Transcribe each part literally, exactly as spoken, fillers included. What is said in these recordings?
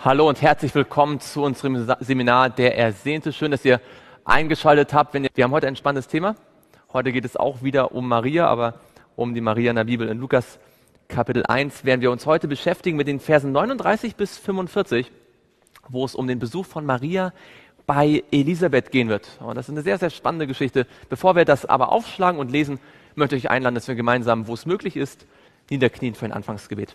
Hallo und herzlich willkommen zu unserem Seminar Der Ersehnte. Schön, dass ihr eingeschaltet habt. Wenn ihr, wir haben heute ein spannendes Thema. Heute geht es auch wieder um Maria, aber um die Maria in der Bibel. In Lukas Kapitel eins werden wir uns heute beschäftigen mit den Versen neununddreißig bis fünfundvierzig, wo es um den Besuch von Maria bei Elisabeth gehen wird. Und das ist eine sehr, sehr spannende Geschichte. Bevor wir das aber aufschlagen und lesen, möchte ich euch einladen, dass wir gemeinsam, wo es möglich ist, niederknien für ein Anfangsgebet.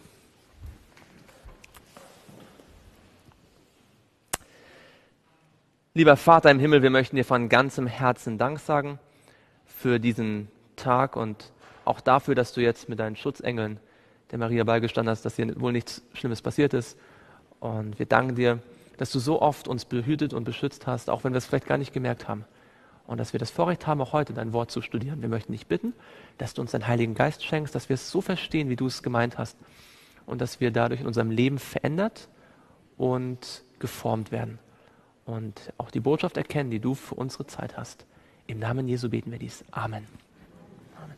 Lieber Vater im Himmel, wir möchten dir von ganzem Herzen Dank sagen für diesen Tag und auch dafür, dass du jetzt mit deinen Schutzengeln der Maria beigestanden hast, dass hier wohl nichts Schlimmes passiert ist. Und wir danken dir, dass du so oft uns behütet und beschützt hast, auch wenn wir es vielleicht gar nicht gemerkt haben. Und dass wir das Vorrecht haben, auch heute dein Wort zu studieren. Wir möchten dich bitten, dass du uns deinen Heiligen Geist schenkst, dass wir es so verstehen, wie du es gemeint hast. Und dass wir dadurch in unserem Leben verändert und geformt werden. Und auch die Botschaft erkennen, die du für unsere Zeit hast. Im Namen Jesu beten wir dies. Amen. Amen.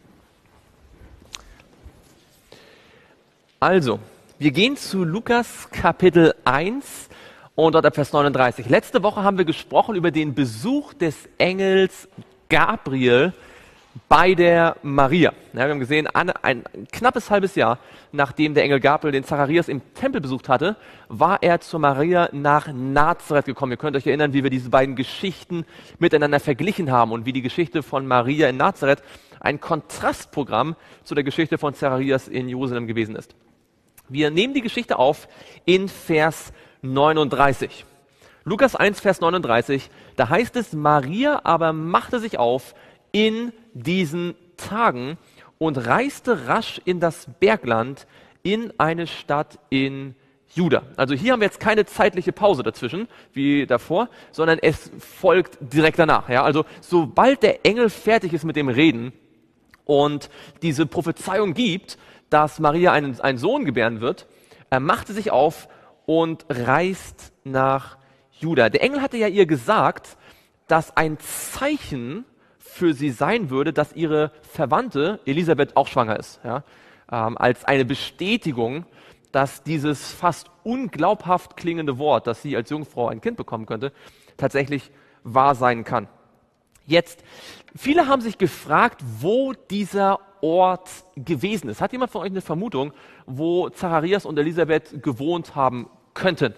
Also, wir gehen zu Lukas Kapitel eins und dort ab Vers neununddreißig. Letzte Woche haben wir gesprochen über den Besuch des Engels Gabriel bei der Maria. Ja, wir haben gesehen, ein, ein knappes halbes Jahr, nachdem der Engel Gabriel den Zacharias im Tempel besucht hatte, war er zu Maria nach Nazareth gekommen. Ihr könnt euch erinnern, wie wir diese beiden Geschichten miteinander verglichen haben und wie die Geschichte von Maria in Nazareth ein Kontrastprogramm zu der Geschichte von Zacharias in Jerusalem gewesen ist. Wir nehmen die Geschichte auf in Vers neununddreißig. Lukas eins, Vers neununddreißig, da heißt es, Maria aber machte sich auf in diesen Tagen und reiste rasch in das Bergland in eine Stadt in Juda. Also hier haben wir jetzt keine zeitliche Pause dazwischen, wie davor, sondern es folgt direkt danach. Ja? Also sobald der Engel fertig ist mit dem Reden und diese Prophezeiung gibt, dass Maria einen, einen Sohn gebären wird, er machte sich auf und reist nach Juda. Der Engel hatte ja ihr gesagt, dass ein Zeichen für sie sein würde, dass ihre Verwandte Elisabeth auch schwanger ist. Ja? Ähm, als eine Bestätigung, dass dieses fast unglaubhaft klingende Wort, dass sie als Jungfrau ein Kind bekommen könnte, tatsächlich wahr sein kann. Jetzt, viele haben sich gefragt, wo dieser Ort gewesen ist. Hat jemand von euch eine Vermutung, wo Zacharias und Elisabeth gewohnt haben könnten?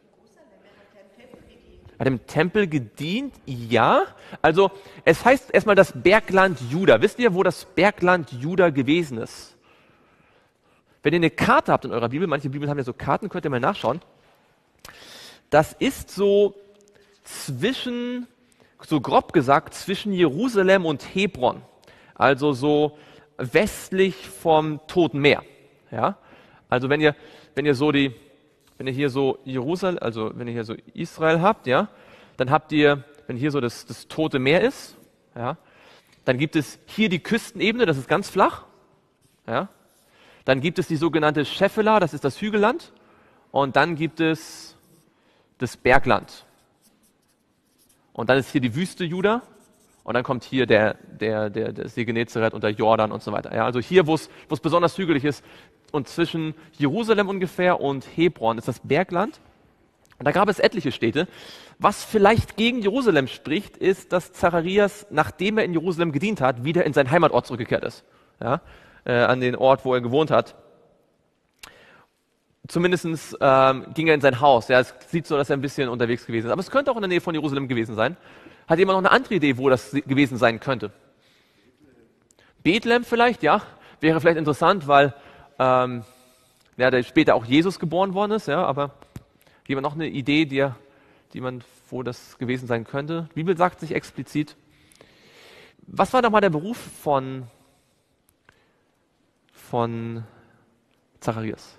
Hat im Tempel gedient? Ja. Also es heißt erstmal das Bergland Juda. Wisst ihr, wo das Bergland Juda gewesen ist? Wenn ihr eine Karte habt in eurer Bibel, manche Bibeln haben ja so Karten, könnt ihr mal nachschauen. Das ist so zwischen, so grob gesagt, zwischen Jerusalem und Hebron. Also so westlich vom Toten Meer. Ja? Also wenn ihr, wenn ihr so die Wenn ihr hier so Jerusalem, also wenn ihr hier so Israel habt, ja, dann habt ihr, wenn hier so das, das Tote Meer ist, ja, dann gibt es hier die Küstenebene, das ist ganz flach, ja, dann gibt es die sogenannte Schefela, das ist das Hügelland, und dann gibt es das Bergland. Und dann ist hier die Wüste Juda, und dann kommt hier der, der, der, der See Genezareth und der Jordan und so weiter. Ja, also hier, wo es besonders hügelig ist, und zwischen Jerusalem ungefähr und Hebron ist das Bergland. Und da gab es etliche Städte. Was vielleicht gegen Jerusalem spricht, ist, dass Zacharias, nachdem er in Jerusalem gedient hat, wieder in seinen Heimatort zurückgekehrt ist. Ja, äh, an den Ort, wo er gewohnt hat. Zumindest ähm, ging er in sein Haus. Ja, es sieht so, dass er ein bisschen unterwegs gewesen ist. Aber es könnte auch in der Nähe von Jerusalem gewesen sein. Hat jemand noch eine andere Idee, wo das gewesen sein könnte? Bethlehem vielleicht, ja. Wäre vielleicht interessant, weil ähm, ja, der später auch Jesus geboren worden ist. Ja, aber jemand noch eine Idee, die, die man, wo das gewesen sein könnte? Die Bibel sagt sich explizit. Was war nochmal der Beruf von, von Zacharias?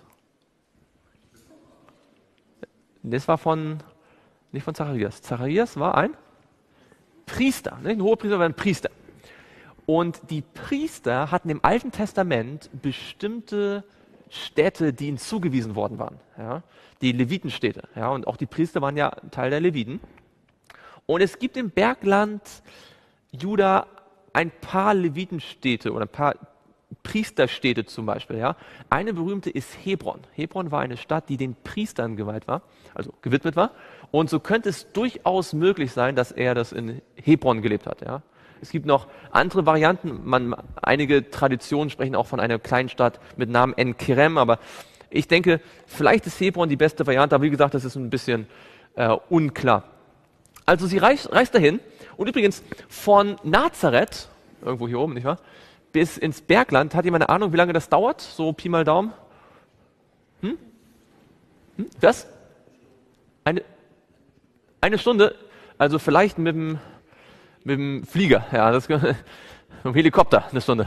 Das war von, nicht von Zacharias. Zacharias war ein Priester, nicht? Ein Hohepriester war ein Priester. Und die Priester hatten im Alten Testament bestimmte Städte, die ihnen zugewiesen worden waren. Ja? Die Levitenstädte. Ja? Und auch die Priester waren ja Teil der Leviten. Und es gibt im Bergland Juda ein paar Levitenstädte oder ein paar Priesterstädte zum Beispiel. Ja. Eine berühmte ist Hebron. Hebron war eine Stadt, die den Priestern geweiht war, also gewidmet war. Und so könnte es durchaus möglich sein, dass er das in Hebron gelebt hat. Ja. Es gibt noch andere Varianten. Man, einige Traditionen sprechen auch von einer kleinen Stadt mit Namen En-Kerem, aber ich denke, vielleicht ist Hebron die beste Variante, aber wie gesagt, das ist ein bisschen äh, unklar. Also sie reist, reist dahin und übrigens von Nazareth, irgendwo hier oben, nicht wahr, bis ins Bergland, hat jemand eine Ahnung, wie lange das dauert? So Pi mal Daumen? Hm? Hm? Was? Eine, eine Stunde? Also vielleicht mit dem, mit dem Flieger, ja, das, mit dem Helikopter eine Stunde.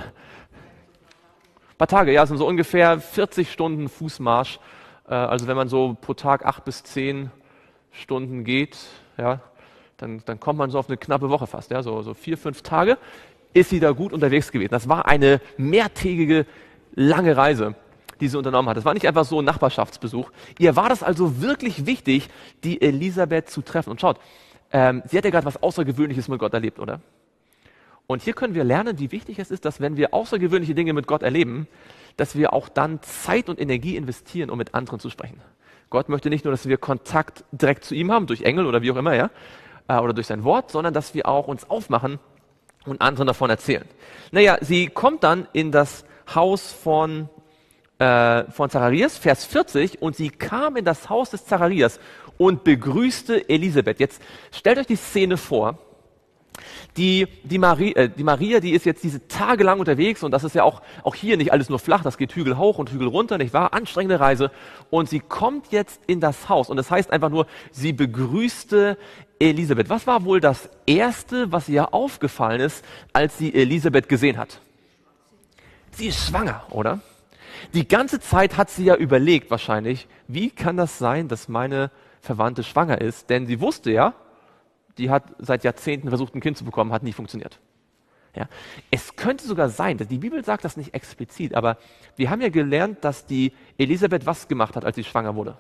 Ein paar Tage, ja, es sind so ungefähr vierzig Stunden Fußmarsch. Äh, also wenn man so pro Tag acht bis zehn Stunden geht, ja, dann, dann kommt man so auf eine knappe Woche fast, ja, so, so vier, fünf Tage ist sie da gut unterwegs gewesen. Das war eine mehrtägige, lange Reise, die sie unternommen hat. Das war nicht einfach so ein Nachbarschaftsbesuch. Ihr war das also wirklich wichtig, die Elisabeth zu treffen. Und schaut, ähm, sie hat ja gerade was Außergewöhnliches mit Gott erlebt, oder? Und hier können wir lernen, wie wichtig es ist, dass wenn wir außergewöhnliche Dinge mit Gott erleben, dass wir auch dann Zeit und Energie investieren, um mit anderen zu sprechen. Gott möchte nicht nur, dass wir Kontakt direkt zu ihm haben, durch Engel oder wie auch immer, ja, oder durch sein Wort, sondern dass wir auch uns aufmachen und anderen davon erzählen. Naja, sie kommt dann in das Haus von, äh, von Zacharias, Vers vierzig, und sie kam in das Haus des Zacharias und begrüßte Elisabeth. Jetzt stellt euch die Szene vor. Die, die, Maria, äh, die Maria, die ist jetzt diese Tage lang unterwegs und das ist ja auch, auch hier nicht alles nur flach, das geht Hügel hoch und Hügel runter, nicht wahr? Anstrengende Reise. Und sie kommt jetzt in das Haus und das heißt einfach nur, sie begrüßte Elisabeth. Was war wohl das Erste, was ihr aufgefallen ist, als sie Elisabeth gesehen hat? Sie ist schwanger, oder? Die ganze Zeit hat sie ja überlegt wahrscheinlich, wie kann das sein, dass meine Verwandte schwanger ist? Denn sie wusste ja, die hat seit Jahrzehnten versucht, ein Kind zu bekommen, hat nie funktioniert. Ja. Es könnte sogar sein, dass die Bibel sagt das nicht explizit, aber wir haben ja gelernt, dass die Elisabeth was gemacht hat, als sie schwanger wurde.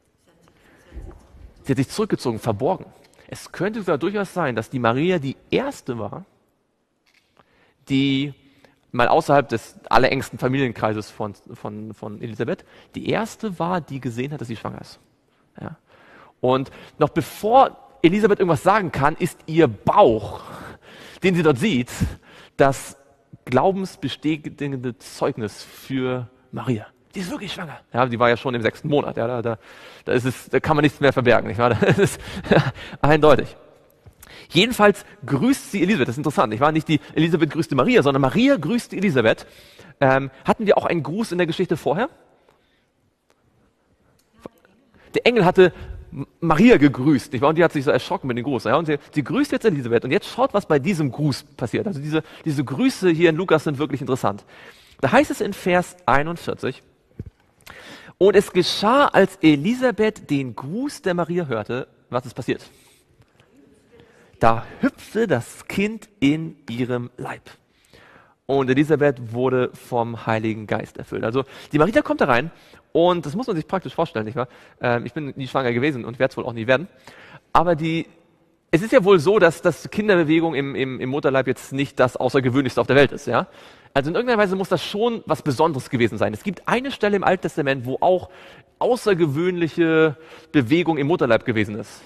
Sie hat sich zurückgezogen, verborgen. Es könnte sogar durchaus sein, dass die Maria die erste war, die mal außerhalb des allerengsten Familienkreises von, von, von Elisabeth, die erste war, die gesehen hat, dass sie schwanger ist. Ja. Und noch bevor Elisabeth irgendwas sagen kann, ist ihr Bauch, den sie dort sieht, das glaubensbestätigende Zeugnis für Maria. Die ist wirklich schwanger. Ja, die war ja schon im sechsten Monat. Ja, da, da, da, ist es, da kann man nichts mehr verbergen. Nicht wahr? Das ist ja, eindeutig. Jedenfalls grüßt sie Elisabeth. Das ist interessant. Nicht wahr? Nicht die Elisabeth grüßte Maria, sondern Maria grüßte Elisabeth. Ähm, hatten wir auch einen Gruß in der Geschichte vorher? Der Engel hatte Maria gegrüßt, nicht wahr? Und die hat sich so erschrocken mit dem Gruß. Ja? Und sie, sie grüßt jetzt Elisabeth. Und jetzt schaut, was bei diesem Gruß passiert. Also diese, diese Grüße hier in Lukas sind wirklich interessant. Da heißt es in Vers einundvierzig, und es geschah, als Elisabeth den Gruß der Maria hörte, was ist passiert? Da hüpfte das Kind in ihrem Leib. Und Elisabeth wurde vom Heiligen Geist erfüllt. Also die Maria kommt da rein und das muss man sich praktisch vorstellen, nicht wahr? Ähm, ich bin nie schwanger gewesen und werde es wohl auch nie werden. Aber die, es ist ja wohl so, dass, dass Kinderbewegung im, im, im Mutterleib jetzt nicht das Außergewöhnlichste auf der Welt ist. Ja? Also in irgendeiner Weise muss das schon was Besonderes gewesen sein. Es gibt eine Stelle im Alten Testament, wo auch außergewöhnliche Bewegung im Mutterleib gewesen ist.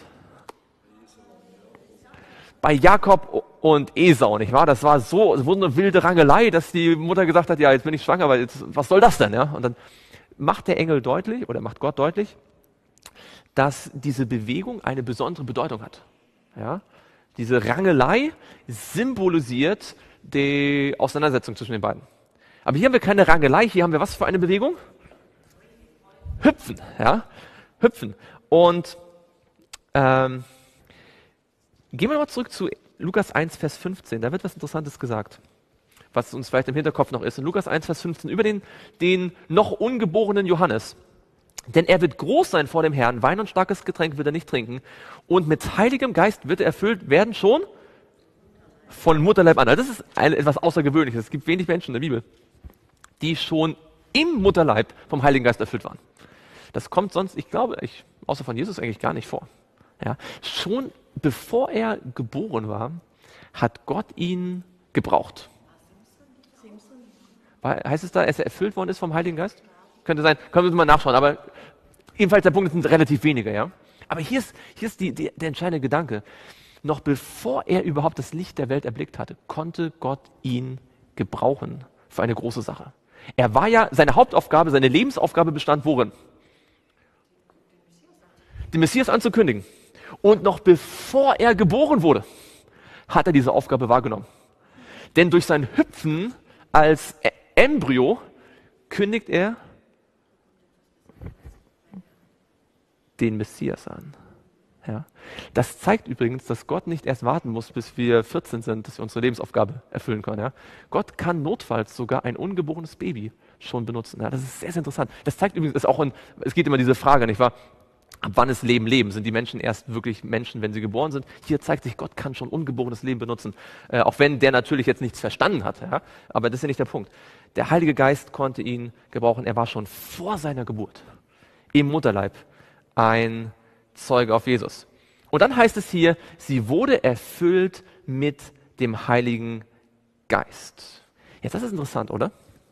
Bei Jakob und Esau, nicht wahr? Das war so, es wurde eine wilde Rangelei, dass die Mutter gesagt hat, ja, jetzt bin ich schwanger, aber jetzt, was soll das denn? Ja? Und dann macht der Engel deutlich, oder macht Gott deutlich, dass diese Bewegung eine besondere Bedeutung hat. Ja? Diese Rangelei symbolisiert die Auseinandersetzung zwischen den beiden. Aber hier haben wir keine Rangelei, hier haben wir was für eine Bewegung? Hüpfen, ja? Hüpfen. Und ähm, gehen wir nochmal zurück zu Lukas eins, Vers fünfzehn. Da wird was Interessantes gesagt, was uns vielleicht im Hinterkopf noch ist. In Lukas eins, Vers fünfzehn über den, den noch ungeborenen Johannes. Denn er wird groß sein vor dem Herrn, Wein und starkes Getränk wird er nicht trinken. Und mit heiligem Geist wird er erfüllt werden schon von Mutterleib an. Also das ist eine, etwas Außergewöhnliches. Es gibt wenig Menschen in der Bibel, die schon im Mutterleib vom Heiligen Geist erfüllt waren. Das kommt sonst, ich glaube, ich, außer von Jesus eigentlich gar nicht vor. Ja, schon bevor er geboren war, hat Gott ihn gebraucht. Heißt es da, dass er erfüllt worden ist vom Heiligen Geist? Könnte sein, können wir mal nachschauen, aber jedenfalls der Punkt sind relativ wenige, ja. Aber hier ist, hier ist die, die, der entscheidende Gedanke. Noch bevor er überhaupt das Licht der Welt erblickt hatte, konnte Gott ihn gebrauchen für eine große Sache. Er war ja, seine Hauptaufgabe, seine Lebensaufgabe bestand worin? Den Messias anzukündigen. Und noch bevor er geboren wurde, hat er diese Aufgabe wahrgenommen. Denn durch sein Hüpfen als Embryo kündigt er den Messias an. Ja. Das zeigt übrigens, dass Gott nicht erst warten muss, bis wir vierzehn sind, dass wir unsere Lebensaufgabe erfüllen können. Ja. Gott kann notfalls sogar ein ungeborenes Baby schon benutzen. Ja. Das ist sehr, sehr interessant. Das zeigt übrigens, ist auch ein, es geht immer diese Frage, nicht wahr? Ab wann ist Leben Leben? Sind die Menschen erst wirklich Menschen, wenn sie geboren sind? Hier zeigt sich, Gott kann schon ungeborenes Leben benutzen. Äh, auch wenn der natürlich jetzt nichts verstanden hat. Ja. Aber das ist ja nicht der Punkt. Der Heilige Geist konnte ihn gebrauchen. Er war schon vor seiner Geburt im Mutterleib ein Zeuge auf Jesus. Und dann heißt es hier, sie wurde erfüllt mit dem Heiligen Geist. Jetzt, das ist interessant, oder?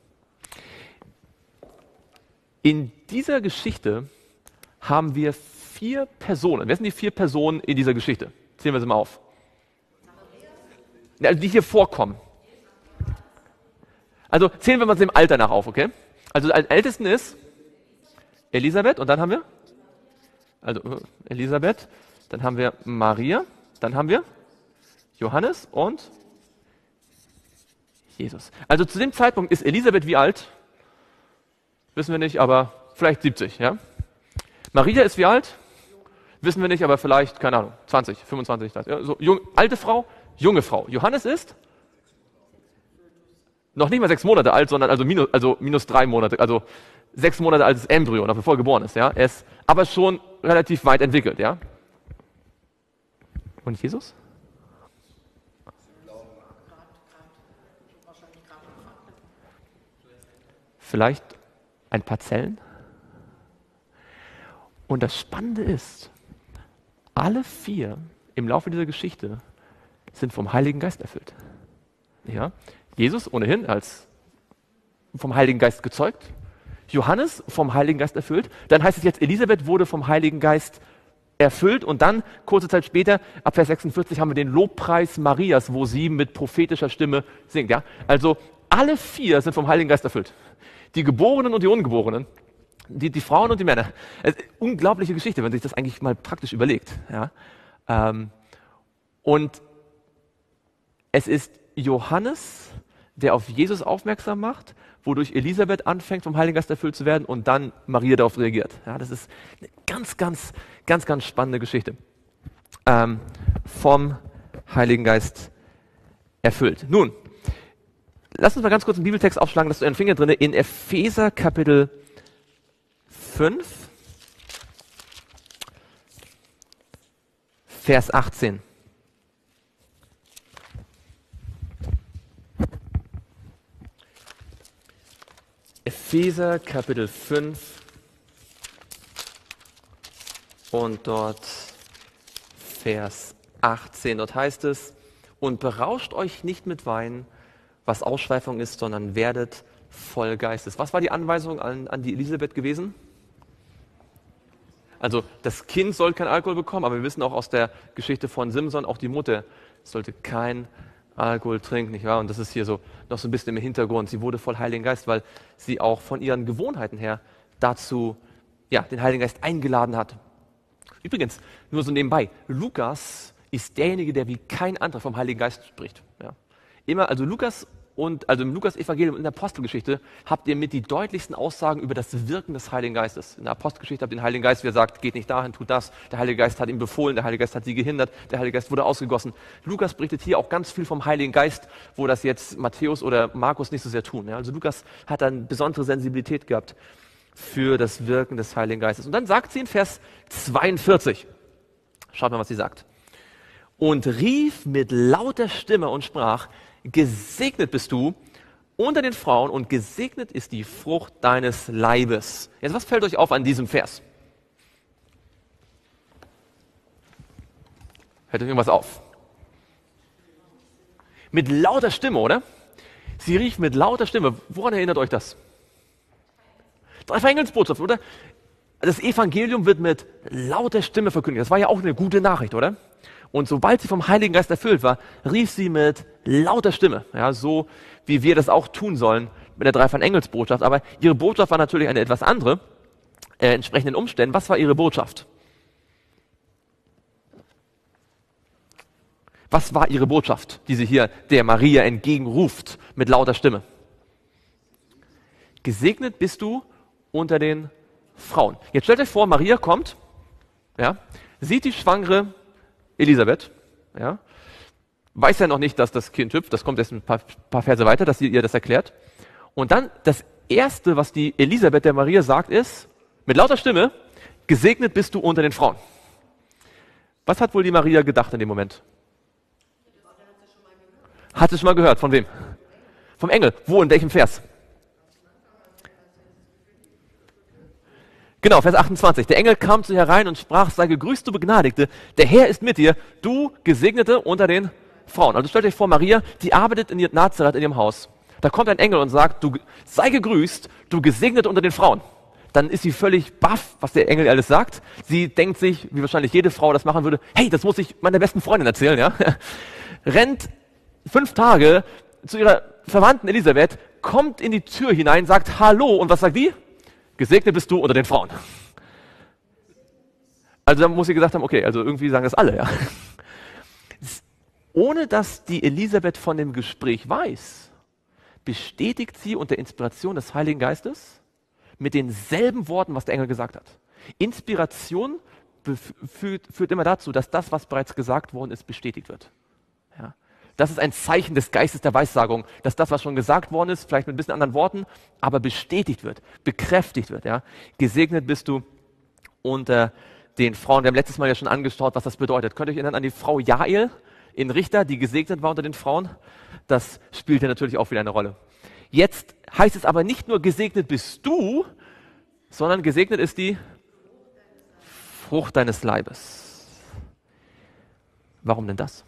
In dieser Geschichte haben wir vier Personen. Wer sind die vier Personen in dieser Geschichte? Zählen wir sie mal auf. Also die hier vorkommen. Also zählen wir mal dem Alter nach auf, okay? Also als Ältesten ist Elisabeth und dann haben wir Also Elisabeth, dann haben wir Maria, dann haben wir Johannes und Jesus. Also zu dem Zeitpunkt ist Elisabeth wie alt? Wissen wir nicht, aber vielleicht siebzig, ja? Maria ist wie alt? Wissen wir nicht, aber vielleicht, keine Ahnung, zwanzig, fünfundzwanzig, ja, so jung, alte Frau, junge Frau. Johannes ist noch nicht mal sechs Monate alt, sondern also minus, also minus drei Monate, also sechs Monate altes Embryo, noch bevor er geboren ist, ja? Er ist aber schon relativ weit entwickelt, ja? Und Jesus? Vielleicht ein paar Zellen? Und das Spannende ist, alle vier im Laufe dieser Geschichte sind vom Heiligen Geist erfüllt. Ja? Jesus ohnehin als vom Heiligen Geist gezeugt, Johannes vom Heiligen Geist erfüllt, dann heißt es jetzt, Elisabeth wurde vom Heiligen Geist erfüllt und dann, kurze Zeit später, ab Vers sechsundvierzig, haben wir den Lobpreis Marias, wo sie mit prophetischer Stimme singt. Ja? Also alle vier sind vom Heiligen Geist erfüllt. Die Geborenen und die Ungeborenen, die, die Frauen und die Männer. Es, unglaubliche Geschichte, wenn man sich das eigentlich mal praktisch überlegt. Ja? Ähm, und es ist Johannes, der auf Jesus aufmerksam macht, wodurch Elisabeth anfängt, vom Heiligen Geist erfüllt zu werden und dann Maria darauf reagiert. Ja, das ist eine ganz, ganz, ganz, ganz spannende Geschichte. Ähm, vom Heiligen Geist erfüllt. Nun, lass uns mal ganz kurz einen Bibeltext aufschlagen, das ist euren Finger drin, in Epheser Kapitel fünf, Vers achtzehn. Epheser Kapitel fünf und dort Vers achtzehn. Dort heißt es, und berauscht euch nicht mit Wein, was Ausschweifung ist, sondern werdet voll Geistes. Was war die Anweisung an, an die Elisabeth gewesen? Also das Kind soll kein Alkohol bekommen, aber wir wissen auch aus der Geschichte von Simson, auch die Mutter sollte kein Alkohol trinken, nicht wahr? Und das ist hier so noch so ein bisschen im Hintergrund. Sie wurde voll Heiligen Geist, weil sie auch von ihren Gewohnheiten her dazu, ja, den Heiligen Geist eingeladen hat. Übrigens, nur so nebenbei, Lukas ist derjenige, der wie kein anderer vom Heiligen Geist spricht. Ja. Immer, also Lukas und, also im Lukas-Evangelium in der Apostelgeschichte habt ihr mit die deutlichsten Aussagen über das Wirken des Heiligen Geistes. In der Apostelgeschichte habt ihr den Heiligen Geist, wie er sagt, geht nicht dahin, tut das. Der Heilige Geist hat ihm befohlen, der Heilige Geist hat sie gehindert, der Heilige Geist wurde ausgegossen. Lukas berichtet hier auch ganz viel vom Heiligen Geist, wo das jetzt Matthäus oder Markus nicht so sehr tun. Ja. Also Lukas hat dann besondere Sensibilität gehabt für das Wirken des Heiligen Geistes. Und dann sagt sie in Vers zweiundvierzig, schaut mal, was sie sagt. Und rief mit lauter Stimme und sprach, gesegnet bist du unter den Frauen und gesegnet ist die Frucht deines Leibes. Jetzt, was fällt euch auf an diesem Vers? Fällt euch irgendwas auf? Mit lauter Stimme, oder? Sie rief mit lauter Stimme. Woran erinnert euch das? Drei Engelsbotschaft, oder? Das Evangelium wird mit lauter Stimme verkündigt. Das war ja auch eine gute Nachricht, oder? Und sobald sie vom Heiligen Geist erfüllt war, rief sie mit lauter Stimme. Ja, so wie wir das auch tun sollen mit der dreifachen Engelsbotschaft. Aber ihre Botschaft war natürlich eine etwas andere, äh, entsprechenden Umständen. Was war ihre Botschaft? Was war ihre Botschaft, die sie hier der Maria entgegenruft mit lauter Stimme? Gesegnet bist du unter den Frauen. Jetzt stellt euch vor, Maria kommt, ja, sieht die schwangere Elisabeth, ja, weiß ja noch nicht, dass das Kind hüpft, das kommt erst ein paar, paar Verse weiter, dass sie ihr das erklärt. Und dann das Erste, was die Elisabeth der Maria sagt, ist, mit lauter Stimme, gesegnet bist du unter den Frauen. Was hat wohl die Maria gedacht in dem Moment? Hat es schon mal gehört. Von wem? Vom Engel. Wo, in welchem Vers? Genau, Vers achtundzwanzig. Der Engel kam zu ihr herein und sprach, sei gegrüßt, du Begnadigte, der Herr ist mit dir, du Gesegnete unter den Frauen. Also stellt euch vor, Maria, die arbeitet in Nazareth in ihrem Haus. Da kommt ein Engel und sagt, du sei gegrüßt, du Gesegnete unter den Frauen. Dann ist sie völlig baff, was der Engel alles sagt. Sie denkt sich, wie wahrscheinlich jede Frau das machen würde, hey, das muss ich meiner besten Freundin erzählen, ja. Rennt fünf Tage zu ihrer Verwandten Elisabeth, kommt in die Tür hinein, sagt Hallo, und was sagt die? Gesegnet bist du unter den Frauen. Also da muss sie gesagt haben, okay, also irgendwie sagen das alle, ja. Ohne dass die Elisabeth von dem Gespräch weiß, bestätigt sie unter Inspiration des Heiligen Geistes mit denselben Worten, was der Engel gesagt hat. Inspiration führt, führt immer dazu, dass das, was bereits gesagt worden ist, bestätigt wird. Ja. Das ist ein Zeichen des Geistes der Weissagung, dass das, was schon gesagt worden ist, vielleicht mit ein bisschen anderen Worten, aber bestätigt wird, bekräftigt wird. Ja. Gesegnet bist du unter den Frauen. Wir haben letztes Mal ja schon angeschaut, was das bedeutet. Könnt ihr euch erinnern an die Frau Jael in Richter, die gesegnet war unter den Frauen? Das spielt ja natürlich auch wieder eine Rolle. Jetzt heißt es aber nicht nur, gesegnet bist du, sondern gesegnet ist die Frucht deines Leibes. Warum denn das?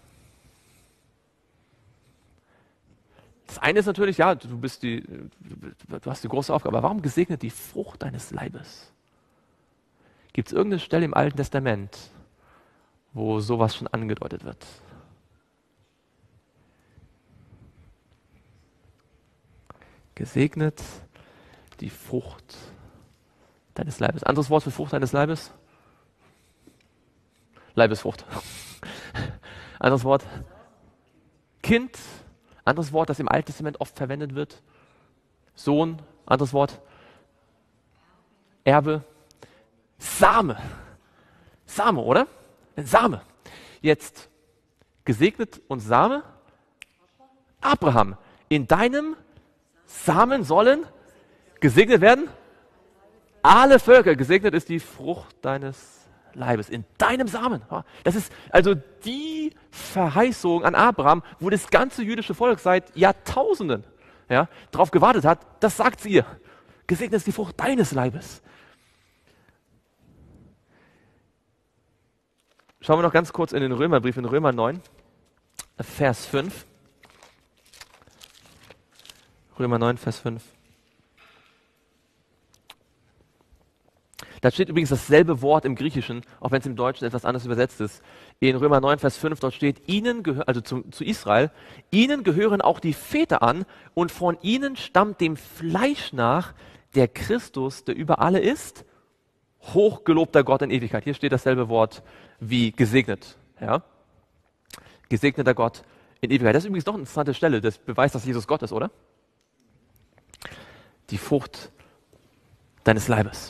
Das eine ist natürlich, ja, du bist die, du hast die große Aufgabe, aber warum gesegnet die Frucht deines Leibes? Gibt es irgendeine Stelle im Alten Testament, wo sowas schon angedeutet wird? Gesegnet die Frucht deines Leibes. Anderes Wort für Frucht deines Leibes? Leibesfrucht. Anderes Wort? Kind. Anderes Wort, das im Alten Testament oft verwendet wird. Sohn. Anderes Wort? Erbe. Same. Same, oder? Ein Same. Jetzt gesegnet und Same. Abraham. In deinem Samen sollen gesegnet werden alle Völker. Gesegnet ist die Frucht deines Leibes. In deinem Samen. Das ist also die Verheißung an Abraham, wo das ganze jüdische Volk seit Jahrtausenden ja, darauf gewartet hat. Das sagt sie ihr. Gesegnet ist die Frucht deines Leibes. Schauen wir noch ganz kurz in den Römerbrief, in Römer neun, Vers fünf. Römer neun, Vers fünf. Da steht übrigens dasselbe Wort im Griechischen, auch wenn es im Deutschen etwas anders übersetzt ist. In Römer neun, Vers fünf, dort steht, ihnen gehör, also zu, zu Israel, ihnen gehören auch die Väter an und von ihnen stammt dem Fleisch nach der Christus, der über alle ist, hochgelobter Gott in Ewigkeit. Hier steht dasselbe Wort wie gesegnet. Ja? Gesegneter Gott in Ewigkeit. Das ist übrigens noch eine interessante Stelle, das beweist, dass Jesus Gott ist, oder? Die Frucht deines Leibes.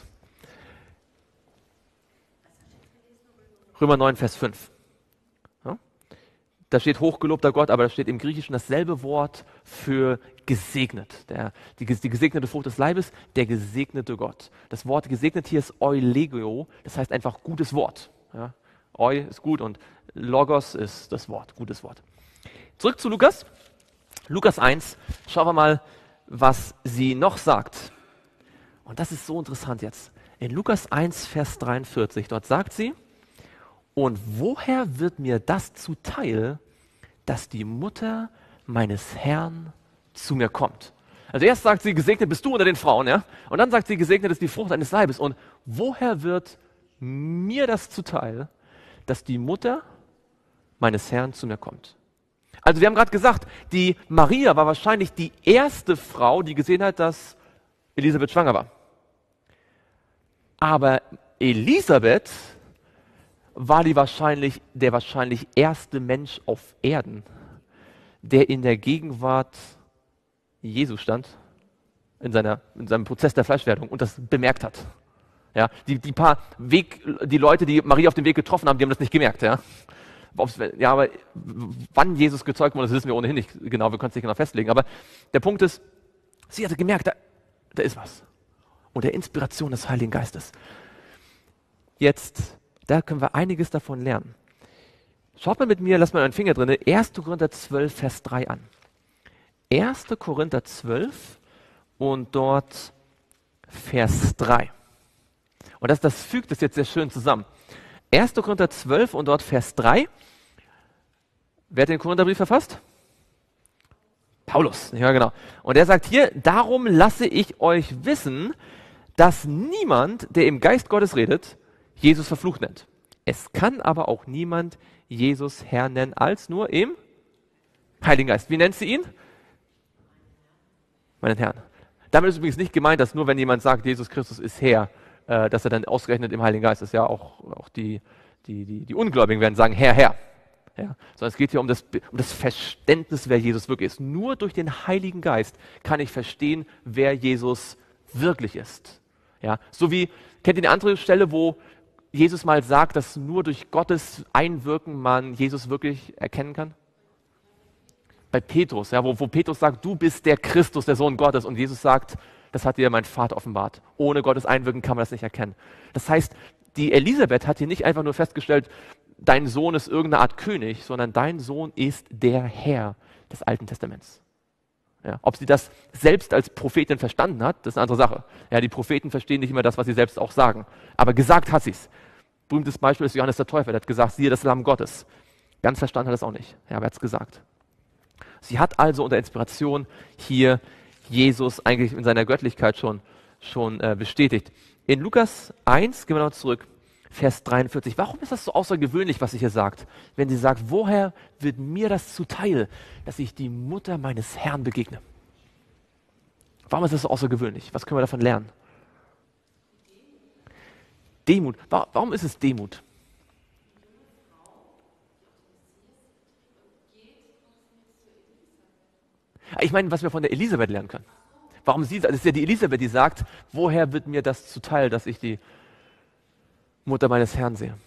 Römer neun, Vers fünf. Ja? Da steht hochgelobter Gott, aber da steht im Griechischen dasselbe Wort für gesegnet. Der, die, die gesegnete Frucht des Leibes, der gesegnete Gott. Das Wort gesegnet hier ist eulegio, das heißt einfach gutes Wort. Ja? Eu ist gut und Logos ist das Wort, gutes Wort. Zurück zu Lukas. Lukas eins, schauen wir mal, was sie noch sagt. Und das ist so interessant jetzt. In Lukas eins, Vers dreiundvierzig, dort sagt sie, und woher wird mir das zuteil, dass die Mutter meines Herrn zu mir kommt. Also erst sagt sie, gesegnet bist du unter den Frauen, ja? Und dann sagt sie, gesegnet ist die Frucht deines Leibes. Und woher wird mir das zuteil, dass die Mutter meines Herrn zu mir kommt? Also wir haben gerade gesagt, die Maria war wahrscheinlich die erste Frau, die gesehen hat, dass Elisabeth schwanger war. Aber Elisabeth war die wahrscheinlich, der wahrscheinlich erste Mensch auf Erden, der in der Gegenwart Jesu stand, in, seiner, in seinem Prozess der Fleischwerdung und das bemerkt hat. Ja, die, die paar Weg, die Leute, die Maria auf dem Weg getroffen haben, die haben das nicht gemerkt. Ja, Ob's, ja aber wann Jesus gezeugt wurde, das wissen wir ohnehin nicht genau, wir können es nicht genau festlegen. Aber der Punkt ist, sie hatte gemerkt, da, da ist was. Und der Inspiration des Heiligen Geistes. Jetzt, da können wir einiges davon lernen. Schaut mal mit mir, lasst mal einen Finger drin, erster Korinther zwölf, Vers drei an. erster Korinther zwölf und dort Vers drei. Und das, das fügt es jetzt sehr schön zusammen. erster Korinther zwölf und dort Vers drei. Wer hat den Korintherbrief verfasst? Paulus, ja genau. Und er sagt hier, darum lasse ich euch wissen, dass niemand, der im Geist Gottes redet, Jesus verflucht nennt. Es kann aber auch niemand Jesus Herr nennen, als nur im Heiligen Geist. Wie nennt sie ihn? Meinen Herrn. Damit ist übrigens nicht gemeint, dass nur wenn jemand sagt, Jesus Christus ist Herr, äh, dass er dann ausgerechnet im Heiligen Geist ist. Ja, auch, auch die, die, die, die Ungläubigen werden sagen, Herr, Herr. Ja, sondern es geht hier um das, um das Verständnis, wer Jesus wirklich ist. Nur durch den Heiligen Geist kann ich verstehen, wer Jesus wirklich ist. Ja, so wie, kennt ihr eine andere Stelle, wo Jesus mal sagt, dass nur durch Gottes Einwirken man Jesus wirklich erkennen kann? Bei Petrus, ja, wo, wo Petrus sagt, du bist der Christus, der Sohn Gottes. Und Jesus sagt, das hat dir mein Vater offenbart. Ohne Gottes Einwirken kann man das nicht erkennen. Das heißt, die Elisabeth hat hier nicht einfach nur festgestellt, dein Sohn ist irgendeine Art König, sondern dein Sohn ist der Herr des Alten Testaments. Ja, ob sie das selbst als Prophetin verstanden hat, das ist eine andere Sache. Ja, die Propheten verstehen nicht immer das, was sie selbst auch sagen. Aber gesagt hat sie es. Berühmtes Beispiel ist Johannes der Täufer, der hat gesagt, siehe das Lamm Gottes. Ganz verstanden hat er es auch nicht, ja, aber er hat es gesagt. Sie hat also unter Inspiration hier Jesus eigentlich in seiner Göttlichkeit schon, schon äh, bestätigt. In Lukas eins, gehen wir noch zurück, Vers dreiundvierzig. Warum ist das so außergewöhnlich, was sie hier sagt? Wenn sie sagt, woher wird mir das zuteil, dass ich die Mutter meines Herrn begegne? Warum ist das so außergewöhnlich? Was können wir davon lernen? Demut. Warum ist es Demut? Ich meine, was wir von der Elisabeth lernen können. Warum sie, das ist ja die Elisabeth, die sagt, woher wird mir das zuteil, dass ich die Mutter meines Herrn sehe?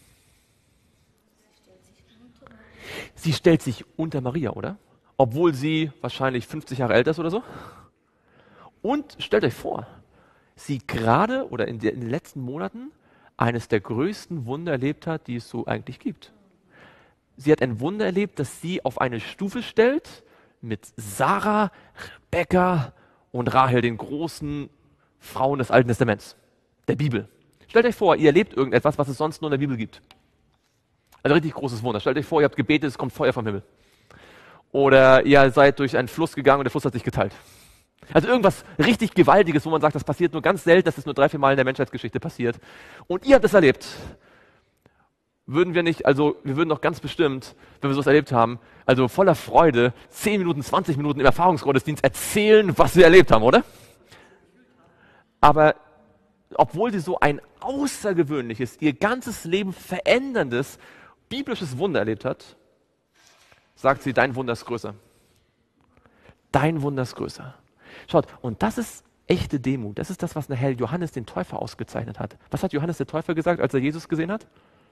Sie stellt sich unter Maria, oder? Obwohl sie wahrscheinlich fünfzig Jahre älter ist oder so. Und stellt euch vor, sie gerade oder in, der, in den letzten Monaten eines der größten Wunder erlebt hat, die es so eigentlich gibt. Sie hat ein Wunder erlebt, das sie auf eine Stufe stellt mit Sarah, Rebekka und Rahel, den großen Frauen des Alten Testaments, der Bibel. Stellt euch vor, ihr erlebt irgendetwas, was es sonst nur in der Bibel gibt. Ein richtig großes Wunder. Stellt euch vor, ihr habt gebetet, es kommt Feuer vom Himmel. Oder ihr seid durch einen Fluss gegangen und der Fluss hat sich geteilt. Also irgendwas richtig Gewaltiges, wo man sagt, das passiert nur ganz selten, das ist nur drei, vier Mal in der Menschheitsgeschichte passiert. Und ihr habt es erlebt. Würden wir nicht, also wir würden doch ganz bestimmt, wenn wir sowas erlebt haben, also voller Freude, zehn Minuten, zwanzig Minuten im Erfahrungsgottesdienst erzählen, was wir erlebt haben, oder? Aber obwohl sie so ein außergewöhnliches, ihr ganzes Leben veränderndes, biblisches Wunder erlebt hat, sagt sie, dein Wunder ist größer. Dein Wunder ist größer. Schaut, und das ist echte Demut. Das ist das, was nachher Johannes den Täufer ausgezeichnet hat. Was hat Johannes der Täufer gesagt, als er Jesus gesehen hat?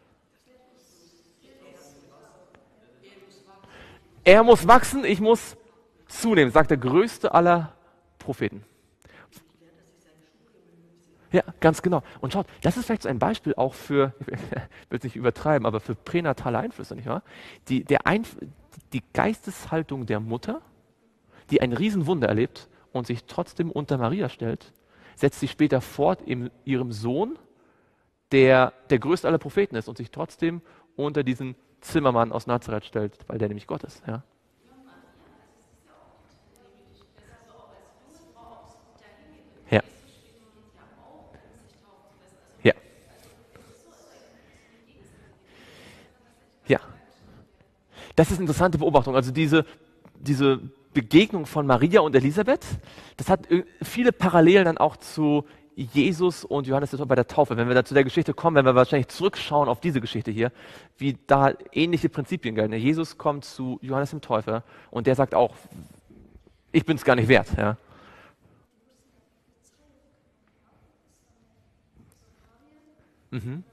Er muss wachsen, ich muss zunehmen, sagt der größte aller Propheten. Ja, ganz genau. Und schaut, das ist vielleicht so ein Beispiel auch für, ich will es nicht übertreiben, aber für pränatale Einflüsse, nicht wahr? Die, der Einf- die Geisteshaltung der Mutter, die ein Riesenwunder erlebt und sich trotzdem unter Maria stellt, setzt sich später fort in ihrem Sohn, der der größte aller Propheten ist und sich trotzdem unter diesen Zimmermann aus Nazareth stellt, weil der nämlich Gott ist. Ja. Das ist eine interessante Beobachtung. Also diese, diese Begegnung von Maria und Elisabeth, das hat viele Parallelen dann auch zu Jesus und Johannes der Täufer bei der Taufe. Wenn wir da zu der Geschichte kommen, wenn wir wahrscheinlich zurückschauen auf diese Geschichte hier, wie da ähnliche Prinzipien gelten. Jesus kommt zu Johannes dem Täufer und der sagt auch, ich bin es gar nicht wert. Ja. Mhm.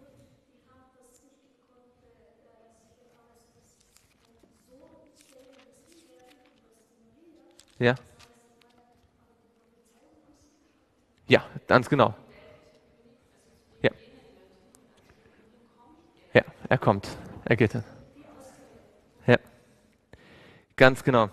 Ja. Ja, ganz genau. Ja. Ja, er kommt. Er geht hin. Ja, ganz genau.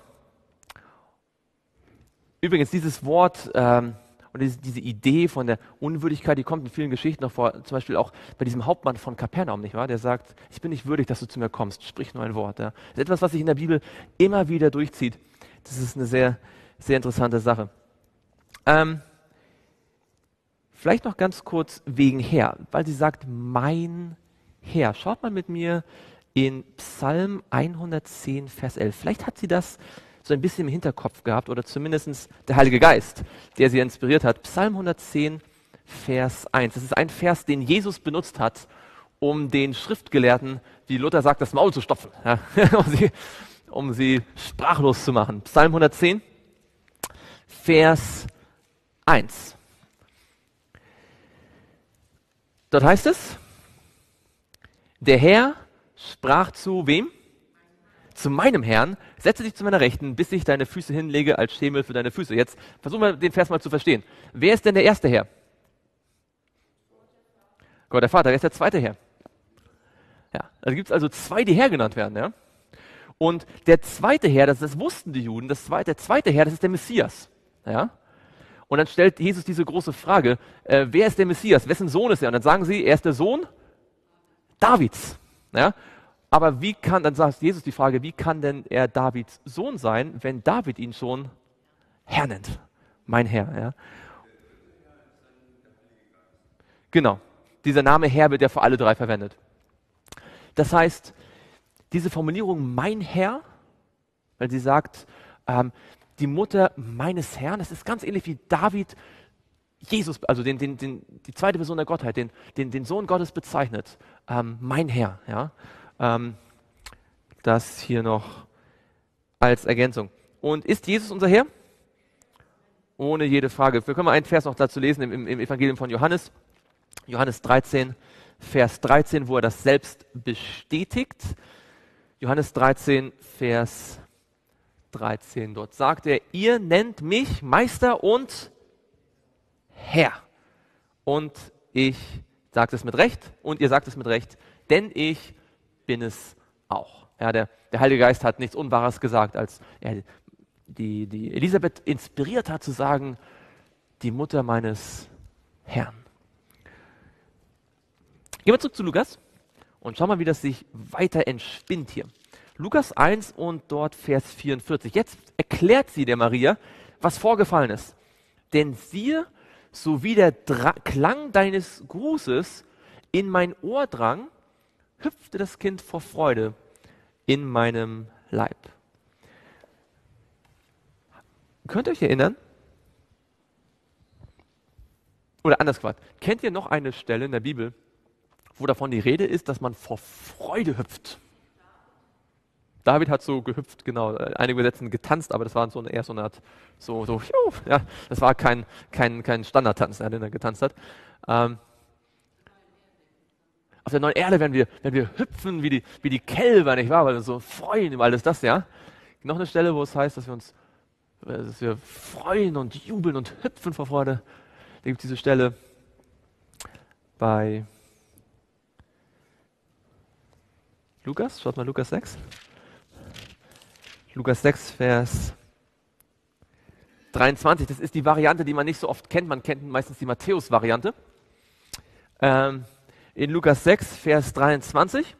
Übrigens, dieses Wort ähm, und diese, diese Idee von der Unwürdigkeit, die kommt in vielen Geschichten noch vor, zum Beispiel auch bei diesem Hauptmann von Kapernaum, nicht wahr? Der sagt, ich bin nicht würdig, dass du zu mir kommst, sprich nur ein Wort. Ja. Das ist etwas, was sich in der Bibel immer wieder durchzieht. Das ist eine sehr, sehr interessante Sache. Ähm, vielleicht noch ganz kurz wegen Herr, weil sie sagt, mein Herr. Schaut mal mit mir in Psalm hundertzehn, Vers elf. Vielleicht hat sie das so ein bisschen im Hinterkopf gehabt oder zumindest der Heilige Geist, der sie inspiriert hat. Psalm hundertzehn, Vers eins. Das ist ein Vers, den Jesus benutzt hat, um den Schriftgelehrten, wie Luther sagt, das Maul zu stopfen, ja, um, sie, um sie sprachlos zu machen. Psalm hundertzehn, Vers eins. Dort heißt es, der Herr sprach zu wem? Zu meinem Herrn, setze dich zu meiner Rechten, bis ich deine Füße hinlege als Schemel für deine Füße. Jetzt versuchen wir den Vers mal zu verstehen. Wer ist denn der erste Herr? Gott der Vater. Wer ist der zweite Herr? Ja, da gibt es also zwei, die Herr genannt werden. Ja? Und der zweite Herr, das, das wussten die Juden, das zweite, der zweite Herr, das ist der Messias. Ja? Und dann stellt Jesus diese große Frage, äh, wer ist der Messias? Wessen Sohn ist er? Und dann sagen sie, er ist der Sohn Davids. Ja? Aber wie kann, dann sagt Jesus die Frage, wie kann denn er Davids Sohn sein, wenn David ihn schon Herr nennt? Mein Herr. Ja? Genau. Dieser Name Herr wird ja für alle drei verwendet. Das heißt, diese Formulierung mein Herr, weil sie sagt, ähm, die Mutter meines Herrn, das ist ganz ähnlich wie David Jesus, also den, den, den, die zweite Person der Gottheit, den, den, den Sohn Gottes bezeichnet. Ähm, mein Herr. Ja? Ähm, das hier noch als Ergänzung. Und ist Jesus unser Herr? Ohne jede Frage. Wir können mal einen Vers noch dazu lesen im, im Evangelium von Johannes. Johannes dreizehn, Vers dreizehn, wo er das selbst bestätigt. Johannes dreizehn, Vers dreizehn. Dort sagt er, ihr nennt mich Meister und Herr. Und ich sage es mit Recht und ihr sagt es mit Recht, denn ich bin es auch. Ja, der, der Heilige Geist hat nichts Unwahres gesagt, als er die, die Elisabeth inspiriert hat zu sagen, die Mutter meines Herrn. Gehen wir zurück zu Lukas und schauen mal, wie das sich weiter entspinnt hier. Lukas eins und dort Vers vierundvierzig. Jetzt erklärt sie der Maria, was vorgefallen ist. Denn siehe, so wie der Dra- Klang deines Grußes in mein Ohr drang, hüpfte das Kind vor Freude in meinem Leib. Könnt ihr euch erinnern? Oder anders gefragt, kennt ihr noch eine Stelle in der Bibel, wo davon die Rede ist, dass man vor Freude hüpft? David hat so gehüpft, genau. Einige übersetzen getanzt, aber das war so eine, eher so eine Art, so, so, ja, das war kein, kein, kein Standardtanz, den er getanzt hat. Ähm, auf der neuen Erde werden wir, werden wir hüpfen wie die, wie die Kälber, nicht wahr? Weil wir so freuen über alles das, ja. Noch eine Stelle, wo es heißt, dass wir uns, dass wir freuen und jubeln und hüpfen vor Freude. Da gibt es diese Stelle bei Lukas, schaut mal Lukas sechs. Lukas sechs, Vers dreiundzwanzig, das ist die Variante, die man nicht so oft kennt. Man kennt meistens die Matthäus-Variante. Ähm, in Lukas sechs, Vers dreiundzwanzig.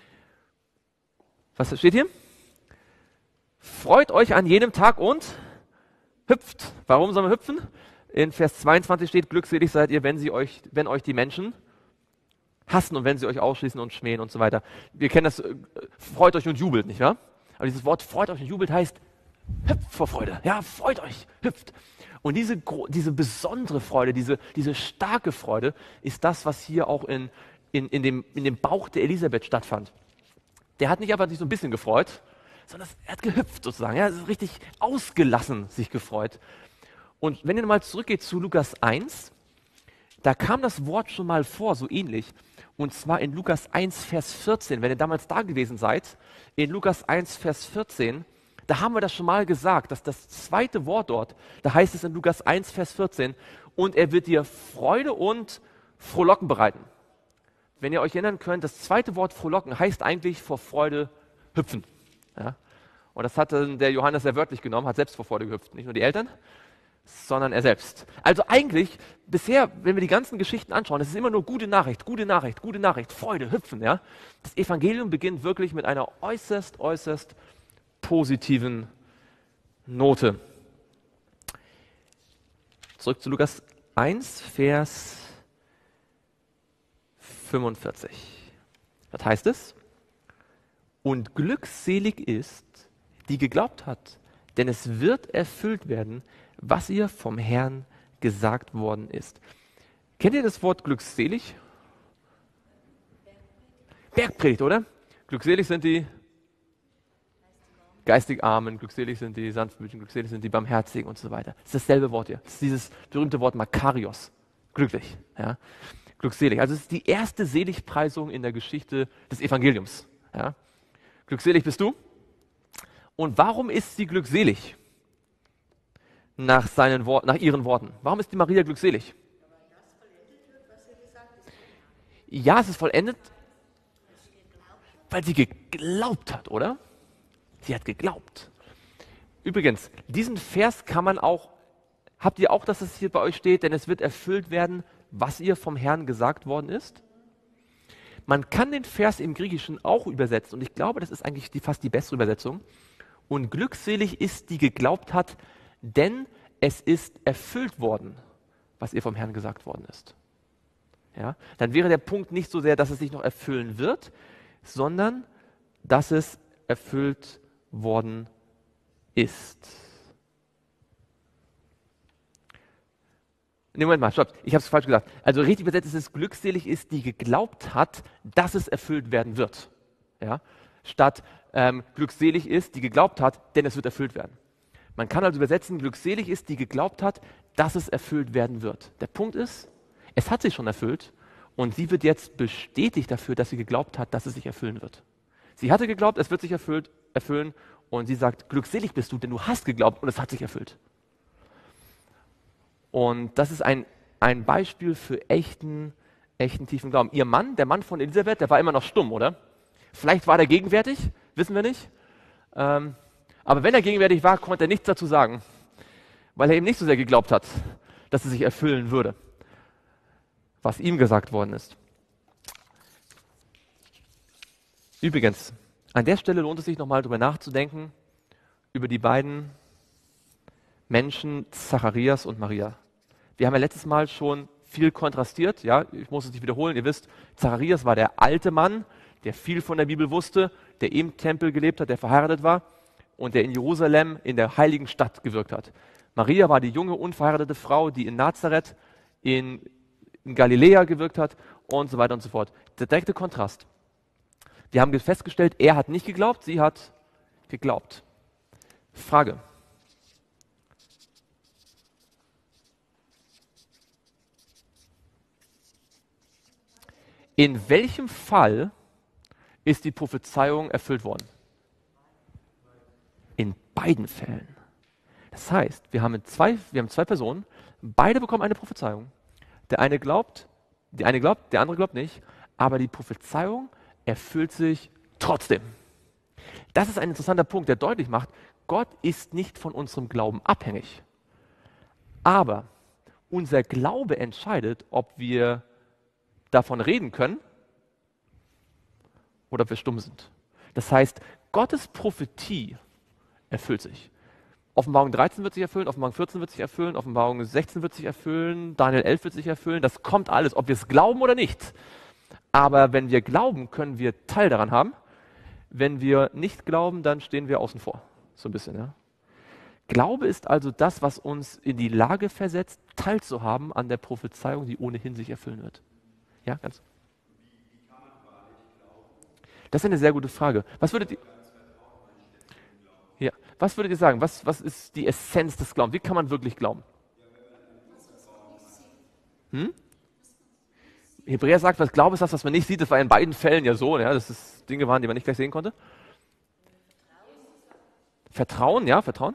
Was steht hier? Freut euch an jedem Tag und hüpft. Warum soll man hüpfen? In Vers zweiundzwanzig steht, glückselig seid ihr, wenn, sie euch, wenn euch die Menschen hassen und wenn sie euch ausschließen und schmähen und so weiter. Wir kennen das, äh, freut euch und jubelt, nicht wahr? Aber dieses Wort freut euch und jubelt heißt, hüpft vor Freude. Ja, freut euch, hüpft. Und diese, diese besondere Freude, diese, diese starke Freude ist das, was hier auch in, in, in, dem, in dem Bauch der Elisabeth stattfand. Der hat nicht einfach sich so ein bisschen gefreut, sondern er hat gehüpft sozusagen. Er hat richtig ausgelassen sich gefreut. Und wenn ihr mal zurückgeht zu Lukas eins, da kam das Wort schon mal vor, so ähnlich. Und zwar in Lukas eins, Vers vierzehn. Wenn ihr damals da gewesen seid, in Lukas eins, Vers vierzehn, da haben wir das schon mal gesagt, dass das zweite Wort dort, da heißt es in Lukas eins, Vers vierzehn, und er wird dir Freude und Frohlocken bereiten. Wenn ihr euch erinnern könnt, das zweite Wort Frohlocken heißt eigentlich vor Freude hüpfen. Ja? Und das hat der Johannes sehr wörtlich genommen, hat selbst vor Freude gehüpft. Nicht nur die Eltern, sondern er selbst. Also eigentlich, bisher, wenn wir die ganzen Geschichten anschauen, es ist immer nur gute Nachricht, gute Nachricht, gute Nachricht, Freude, hüpfen. Ja? Das Evangelium beginnt wirklich mit einer äußerst, äußerst positiven Note. Zurück zu Lukas eins, Vers fünfundvierzig. Was heißt es? Und glückselig ist, die geglaubt hat, denn es wird erfüllt werden, was ihr vom Herrn gesagt worden ist. Kennt ihr das Wort glückselig? Bergpredigt, oder? Glückselig sind die geistig Armen, glückselig sind die Sanftmütigen, glückselig sind die Barmherzigen und so weiter. Das ist dasselbe Wort hier. Das ist dieses berühmte Wort Makarios. Glücklich. Ja? Glückselig. Also es ist die erste Seligpreisung in der Geschichte des Evangeliums. Ja? Glückselig bist du. Und warum ist sie glückselig? Nach, seinen Wort, nach ihren Worten. Warum ist die Maria glückselig? Ja, es ist vollendet, weil sie geglaubt hat, oder? Sie hat geglaubt. Übrigens, diesen Vers kann man auch, habt ihr auch, dass es hier bei euch steht, denn es wird erfüllt werden, was ihr vom Herrn gesagt worden ist? Man kann den Vers im Griechischen auch übersetzen und ich glaube, das ist eigentlich die, fast die bessere Übersetzung. Und glückselig ist, die geglaubt hat, denn es ist erfüllt worden, was ihr vom Herrn gesagt worden ist. Ja? Dann wäre der Punkt nicht so sehr, dass es sich noch erfüllen wird, sondern dass es erfüllt worden ist. Nee, Moment mal, stopp, ich habe es falsch gesagt. Also richtig übersetzt ist es, glückselig ist, die geglaubt hat, dass es erfüllt werden wird. Ja? Statt ähm, glückselig ist, die geglaubt hat, denn es wird erfüllt werden. Man kann also übersetzen, glückselig ist, die geglaubt hat, dass es erfüllt werden wird. Der Punkt ist, es hat sich schon erfüllt und sie wird jetzt bestätigt dafür, dass sie geglaubt hat, dass es sich erfüllen wird. Sie hatte geglaubt, es wird sich erfüllt, erfüllen und sie sagt, glückselig bist du, denn du hast geglaubt und es hat sich erfüllt. Und das ist ein, ein Beispiel für echten, echten tiefen Glauben. Ihr Mann, der Mann von Elisabeth, der war immer noch stumm, oder? Vielleicht war der gegenwärtig, wissen wir nicht. Ähm, aber wenn er gegenwärtig war, konnte er nichts dazu sagen, weil er eben nicht so sehr geglaubt hat, dass es sich erfüllen würde, was ihm gesagt worden ist. Übrigens, an der Stelle lohnt es sich nochmal darüber nachzudenken, über die beiden Menschen, Zacharias und Maria. Wir haben ja letztes Mal schon viel kontrastiert, ja, ich muss es nicht wiederholen, ihr wisst, Zacharias war der alte Mann, der viel von der Bibel wusste, der im Tempel gelebt hat, der verheiratet war und der in Jerusalem in der heiligen Stadt gewirkt hat. Maria war die junge, unverheiratete Frau, die in Nazareth, in, in Galiläa gewirkt hat und so weiter und so fort. Der direkte Kontrast. Wir haben festgestellt, er hat nicht geglaubt, sie hat geglaubt. Frage. In welchem Fall ist die Prophezeiung erfüllt worden? In beiden Fällen. Das heißt, wir haben zwei, wir haben zwei Personen, beide bekommen eine Prophezeiung. Der eine glaubt, die eine glaubt, der andere glaubt nicht, aber die Prophezeiung erfüllt sich trotzdem. Das ist ein interessanter Punkt, der deutlich macht, Gott ist nicht von unserem Glauben abhängig. Aber unser Glaube entscheidet, ob wir davon reden können oder ob wir stumm sind. Das heißt, Gottes Prophetie erfüllt sich. Offenbarung dreizehn wird sich erfüllen, Offenbarung vierzehn wird sich erfüllen, Offenbarung sechzehn wird sich erfüllen, Daniel elf wird sich erfüllen. Das kommt alles, ob wir es glauben oder nicht. Aber wenn wir glauben, können wir Teil daran haben. Wenn wir nicht glauben, dann stehen wir außen vor. So ein bisschen, ja. Glaube ist also das, was uns in die Lage versetzt, teilzuhaben an der Prophezeiung, die ohnehin sich erfüllen wird. Ja, ganz. Das ist eine sehr gute Frage. Was würdet ihr, ja, was würdet ihr sagen? Was, was ist die Essenz des Glaubens? Wie kann man wirklich glauben? Hm? Hebräer sagt, was Glaube ist das, was man nicht sieht. Das war in beiden Fällen ja so, ja, dass es Dinge waren, die man nicht gleich sehen konnte. Vertrauen, ja, Vertrauen.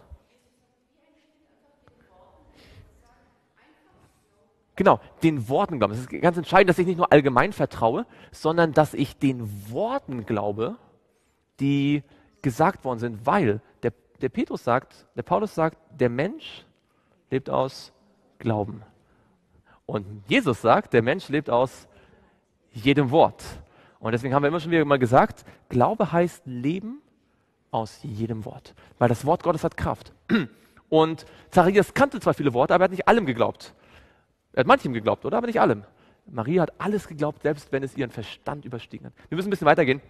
Genau, den Worten glauben. Es ist ganz entscheidend, dass ich nicht nur allgemein vertraue, sondern dass ich den Worten glaube, die gesagt worden sind, weil der, der Petrus sagt, der Paulus sagt, der Mensch lebt aus Glauben. Und Jesus sagt, der Mensch lebt aus jedem Wort. Und deswegen haben wir immer schon wieder mal gesagt, Glaube heißt Leben aus jedem Wort. Weil das Wort Gottes hat Kraft. Und Zacharias kannte zwar viele Worte, aber er hat nicht allem geglaubt. Er hat manchem geglaubt, oder? Aber nicht allem. Maria hat alles geglaubt, selbst wenn es ihren Verstand überstiegen hat. Wir müssen ein bisschen weitergehen.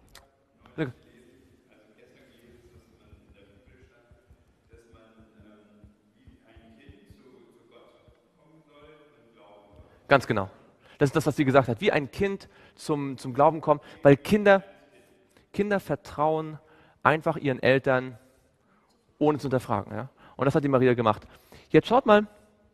Ganz genau. Das ist das, was sie gesagt hat. Wie ein Kind zum, zum Glauben kommen, weil Kinder, Kinder vertrauen einfach ihren Eltern, ohne zu hinterfragen. Ja? Und das hat die Maria gemacht. Jetzt schaut mal,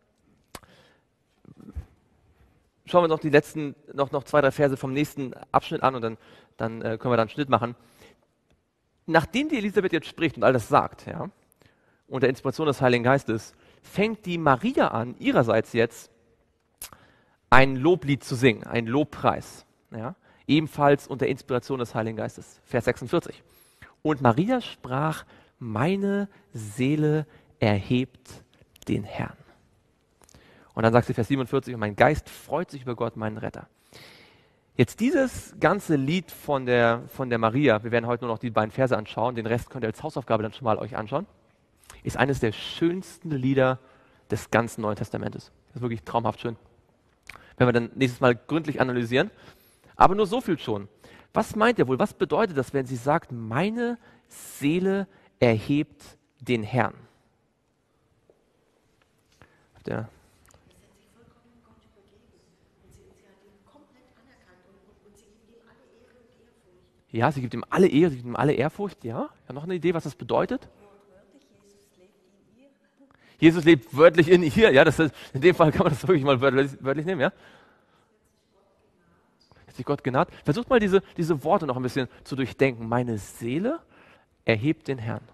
schauen wir noch die letzten, noch, noch zwei, drei Verse vom nächsten Abschnitt an und dann, dann äh, können wir da einen Schnitt machen. Nachdem die Elisabeth jetzt spricht und all das sagt, ja, unter Inspiration des Heiligen Geistes, fängt die Maria an, ihrerseits jetzt ein Loblied zu singen, ein Lobpreis, ja, ebenfalls unter Inspiration des Heiligen Geistes. Vers sechsundvierzig. Und Maria sprach, meine Seele erhebt den Herrn. Und dann sagt sie Vers siebenundvierzig, und mein Geist freut sich über Gott, meinen Retter. Jetzt dieses ganze Lied von der, von der Maria, wir werden heute nur noch die beiden Verse anschauen, den Rest könnt ihr als Hausaufgabe dann schon mal euch anschauen, ist eines der schönsten Lieder des ganzen Neuen Testamentes. Das ist wirklich traumhaft schön. Wenn wir dann nächstes Mal gründlich analysieren. Aber nur so viel schon. Was meint ihr wohl? Was bedeutet das, wenn sie sagt, meine Seele erhebt den Herrn? Der Ja, sie gibt ihm alle Ehre, sie gibt ihm alle Ehrfurcht. Ja, ja, noch eine Idee, was das bedeutet? Jesus lebt wörtlich in ihr. Ja, das ist, in dem Fall kann man das wirklich mal wörtlich, wörtlich nehmen, ja? Hat sich Gott genaht? Versucht mal diese, diese Worte noch ein bisschen zu durchdenken. Meine Seele erhebt den Herrn.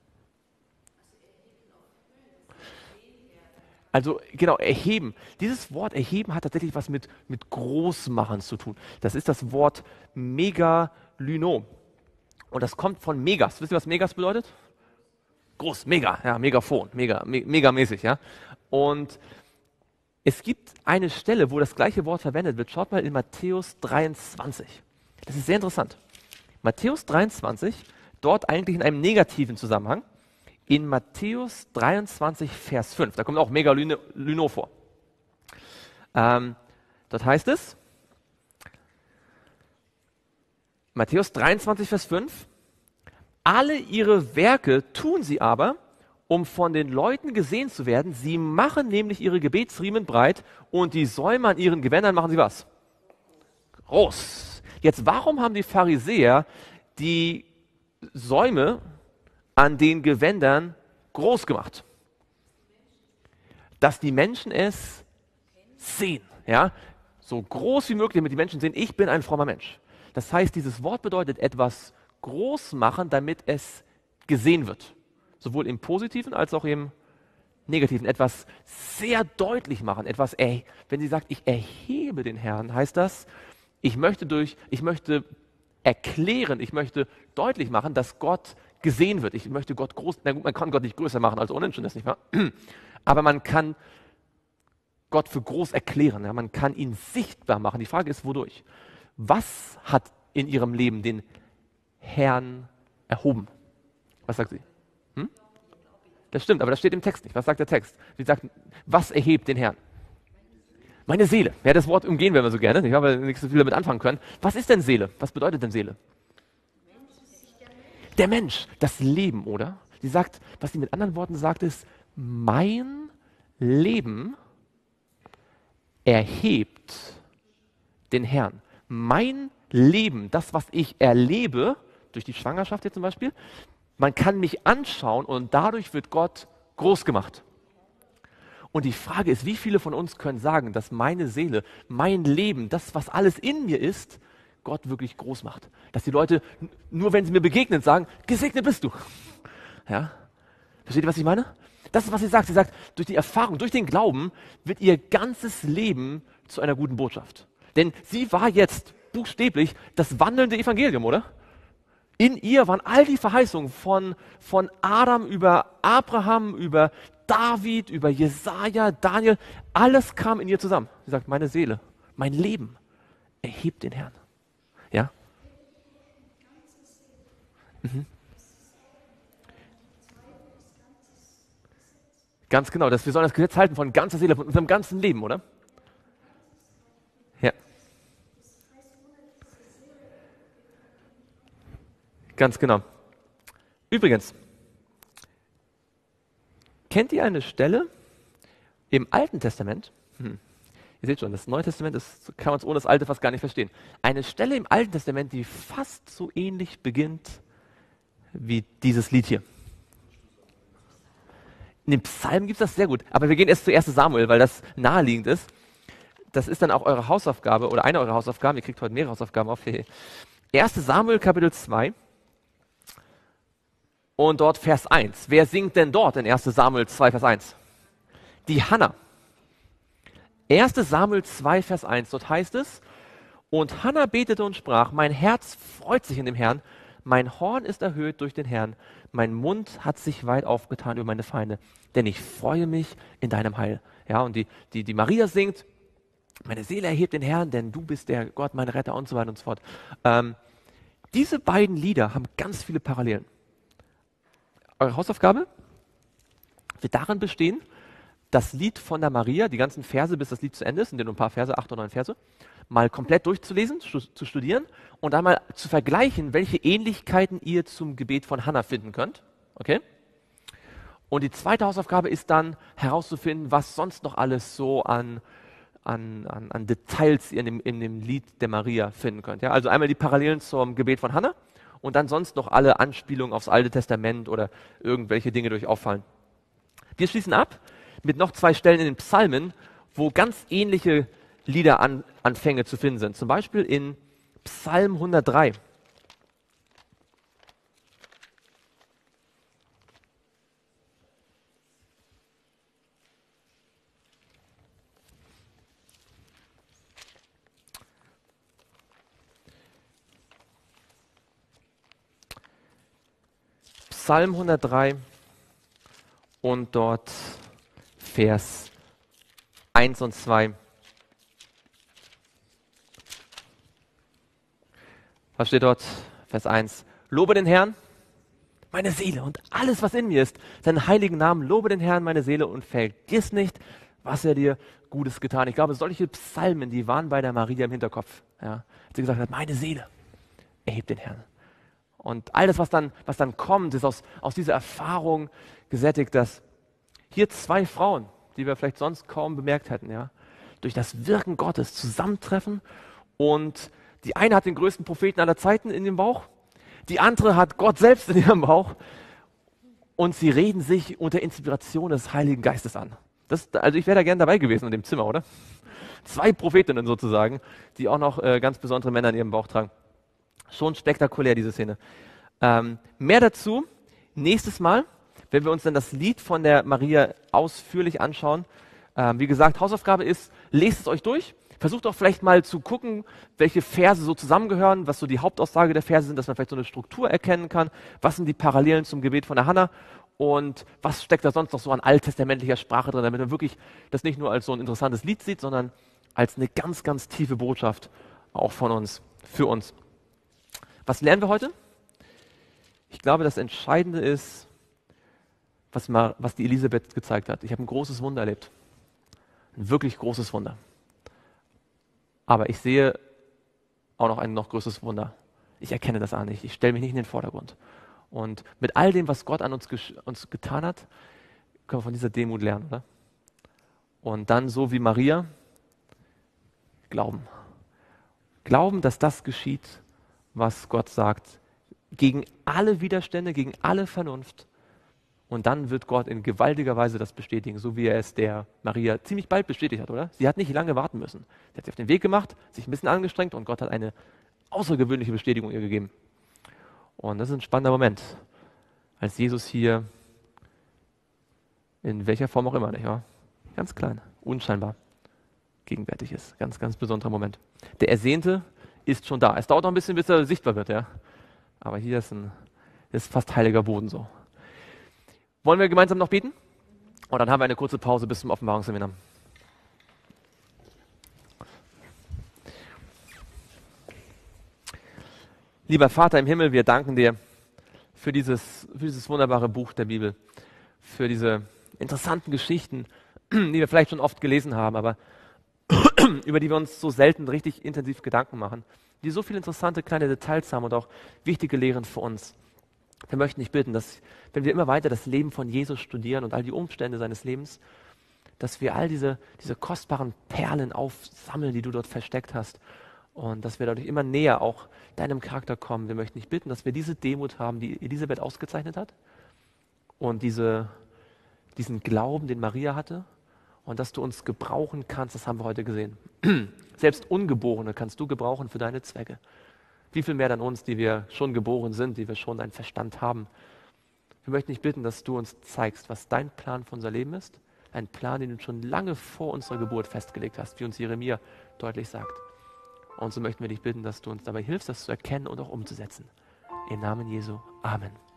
Also genau, erheben. Dieses Wort erheben hat tatsächlich was mit, mit Großmachen zu tun. Das ist das Wort Megalyno. Und das kommt von Megas. Wisst ihr, was Megas bedeutet? Groß, mega, ja, Megafon, mega, me, megamäßig, ja. Und es gibt eine Stelle, wo das gleiche Wort verwendet wird. Schaut mal in Matthäus dreiundzwanzig. Das ist sehr interessant. Matthäus dreiundzwanzig, dort eigentlich in einem negativen Zusammenhang. In Matthäus dreiundzwanzig, Vers fünf, da kommt auch Megalyno vor. Ähm, dort heißt es, Matthäus dreiundzwanzig, Vers fünf, alle ihre Werke tun sie aber, um von den Leuten gesehen zu werden. Sie machen nämlich ihre Gebetsriemen breit und die Säume an ihren Gewändern machen sie was? Groß. Jetzt, warum haben die Pharisäer die Säume an den Gewändern groß gemacht? Dass die Menschen es sehen. Ja? So groß wie möglich, damit die Menschen sehen, ich bin ein frommer Mensch. Das heißt, dieses Wort bedeutet etwas groß machen, damit es gesehen wird. Sowohl im Positiven als auch im Negativen. Etwas sehr deutlich machen. Etwas, ey, wenn sie sagt, ich erhebe den Herrn, heißt das, ich möchte durch, ich möchte erklären, ich möchte deutlich machen, dass Gott gesehen wird. Ich möchte Gott groß, na gut, man kann Gott nicht größer machen, als ohnehin schon ist, nicht wahr? Aber man kann Gott für groß erklären, ja? Man kann ihn sichtbar machen. Die Frage ist, wodurch? Was hat in ihrem Leben den Herrn erhoben? Was sagt sie? Hm? Das stimmt, aber das steht im Text nicht. Was sagt der Text? Sie sagt, was erhebt den Herrn? Meine Seele. Ja, das Wort umgehen wir immer so gerne. Ich habe nicht so viel damit anfangen können. Was ist denn Seele? Was bedeutet denn Seele? Der Mensch, das Leben, oder? Sie sagt, was sie mit anderen Worten sagt, ist, mein Leben erhebt den Herrn. Mein Leben, das, was ich erlebe, durch die Schwangerschaft jetzt zum Beispiel, man kann mich anschauen und dadurch wird Gott groß gemacht. Und die Frage ist, wie viele von uns können sagen, dass meine Seele, mein Leben, das, was alles in mir ist, Gott wirklich groß macht. Dass die Leute, nur wenn sie mir begegnen, sagen, gesegnet bist du. Ja? Versteht ihr, was ich meine? Das ist, was sie sagt. Sie sagt, durch die Erfahrung, durch den Glauben wird ihr ganzes Leben zu einer guten Botschaft. Denn sie war jetzt buchstäblich das wandelnde Evangelium, oder? In ihr waren all die Verheißungen von, von Adam über Abraham, über David, über Jesaja, Daniel. Alles kam in ihr zusammen. Sie sagt, meine Seele, mein Leben erhebt den Herrn. Ja? Mhm. Ganz genau, dass wir sollen das Gesetz halten von ganzer Seele, von unserem ganzen Leben, oder? Ja. Ganz genau. Übrigens, kennt ihr eine Stelle im Alten Testament? Hm. Ihr seht schon, das Neue Testament, das kann man ohne das Alte fast gar nicht verstehen. Eine Stelle im Alten Testament, die fast so ähnlich beginnt wie dieses Lied hier. In den Psalmen gibt es das sehr gut, aber wir gehen erst zu ersten Samuel, weil das naheliegend ist. Das ist dann auch eure Hausaufgabe oder eine eurer Hausaufgaben. Ihr kriegt heute mehrere Hausaufgaben auf. ersten Samuel Kapitel zwei und dort Vers eins. Wer singt denn dort in ersten Samuel zwei, Vers eins? Die Hannah. ersten Samuel zwei, Vers eins, dort heißt es, und Hannah betete und sprach, mein Herz freut sich in dem Herrn, mein Horn ist erhöht durch den Herrn, mein Mund hat sich weit aufgetan über meine Feinde, denn ich freue mich in deinem Heil. Ja, und die, die, die Maria singt, meine Seele erhebt den Herrn, denn du bist der Gott, mein Retter und so weiter und so fort. Ähm, diese beiden Lieder haben ganz viele Parallelen. Eure Hausaufgabe wird darin bestehen, das Lied von der Maria, die ganzen Verse, bis das Lied zu Ende ist, sind ja nur ein paar Verse, acht oder neun Verse, mal komplett durchzulesen, zu studieren und einmal zu vergleichen, welche Ähnlichkeiten ihr zum Gebet von Hannah finden könnt. Okay? Und die zweite Hausaufgabe ist dann herauszufinden, was sonst noch alles so an, an, an, an Details ihr in dem, in dem Lied der Maria finden könnt. Ja? Also einmal die Parallelen zum Gebet von Hannah und dann sonst noch alle Anspielungen aufs Alte Testament oder irgendwelche Dinge, die euch auffallen. Wir schließen ab mit noch zwei Stellen in den Psalmen, wo ganz ähnliche Liederanfänge zu finden sind. Zum Beispiel in Psalm hundertdrei. Psalm hundertdrei und dort Vers eins und zwei. Was steht dort? Vers eins. Lobe den Herrn, meine Seele und alles, was in mir ist, seinen heiligen Namen. Lobe den Herrn, meine Seele und vergiss nicht, was er dir Gutes getan hat. Ich glaube, solche Psalmen, die waren bei der Maria im Hinterkopf. Ja, als sie gesagt hat, meine Seele, erhebt den Herrn. Und all das, was dann, was dann kommt, ist aus, aus dieser Erfahrung gesättigt, dass hier zwei Frauen, die wir vielleicht sonst kaum bemerkt hätten, ja, durch das Wirken Gottes zusammentreffen und die eine hat den größten Propheten aller Zeiten in dem Bauch, die andere hat Gott selbst in ihrem Bauch und sie reden sich unter Inspiration des Heiligen Geistes an. Das, also ich wäre da gern dabei gewesen in dem Zimmer, oder? Zwei Prophetinnen sozusagen, die auch noch äh, ganz besondere Männer in ihrem Bauch tragen. Schon spektakulär, diese Szene. Ähm, mehr dazu nächstes Mal, wenn wir uns dann das Lied von der Maria ausführlich anschauen. Ähm, wie gesagt, Hausaufgabe ist, lest es euch durch. Versucht auch vielleicht mal zu gucken, welche Verse so zusammengehören, was so die Hauptaussage der Verse sind, dass man vielleicht so eine Struktur erkennen kann. Was sind die Parallelen zum Gebet von der Hannah? Und was steckt da sonst noch so an alttestamentlicher Sprache drin, damit man wirklich das nicht nur als so ein interessantes Lied sieht, sondern als eine ganz, ganz tiefe Botschaft auch von uns, für uns. Was lernen wir heute? Ich glaube, das Entscheidende ist, was, mal, was die Elisabeth gezeigt hat. Ich habe ein großes Wunder erlebt. Ein wirklich großes Wunder. Aber ich sehe auch noch ein noch größeres Wunder. Ich erkenne das auch nicht. Ich stelle mich nicht in den Vordergrund. Und mit all dem, was Gott an uns, uns getan hat, können wir von dieser Demut lernen, oder? Und dann so wie Maria, glauben. Glauben, dass das geschieht, was Gott sagt, gegen alle Widerstände, gegen alle Vernunft. Und dann wird Gott in gewaltiger Weise das bestätigen, so wie er es der Maria ziemlich bald bestätigt hat, oder? Sie hat nicht lange warten müssen. Sie hat sich auf den Weg gemacht, sich ein bisschen angestrengt und Gott hat eine außergewöhnliche Bestätigung ihr gegeben. Und das ist ein spannender Moment, als Jesus hier, in welcher Form auch immer, nicht wahr? Ganz klein, unscheinbar, gegenwärtig ist. Ganz, ganz besonderer Moment. Der Ersehnte ist schon da. Es dauert noch ein bisschen, bis er sichtbar wird, ja. Aber hier ist, ein, ist fast heiliger Boden so. Wollen wir gemeinsam noch beten? Und dann haben wir eine kurze Pause bis zum Offenbarungsseminar. Lieber Vater im Himmel, wir danken dir für dieses, für dieses wunderbare Buch der Bibel, für diese interessanten Geschichten, die wir vielleicht schon oft gelesen haben, aber über die wir uns so selten richtig intensiv Gedanken machen, die so viele interessante kleine Details haben und auch wichtige Lehren für uns. Wir möchten dich bitten, dass, wenn wir immer weiter das Leben von Jesus studieren und all die Umstände seines Lebens, dass wir all diese, diese kostbaren Perlen aufsammeln, die du dort versteckt hast und dass wir dadurch immer näher auch deinem Charakter kommen. Wir möchten dich bitten, dass wir diese Demut haben, die Elisabeth ausgezeichnet hat und diese, diesen Glauben, den Maria hatte und dass du uns gebrauchen kannst, das haben wir heute gesehen. Selbst Ungeborene kannst du gebrauchen für deine Zwecke. Wie viel mehr dann uns, die wir schon geboren sind, die wir schon einen Verstand haben. Wir möchten dich bitten, dass du uns zeigst, was dein Plan für unser Leben ist. Ein Plan, den du schon lange vor unserer Geburt festgelegt hast, wie uns Jeremia deutlich sagt. Und so möchten wir dich bitten, dass du uns dabei hilfst, das zu erkennen und auch umzusetzen. Im Namen Jesu. Amen.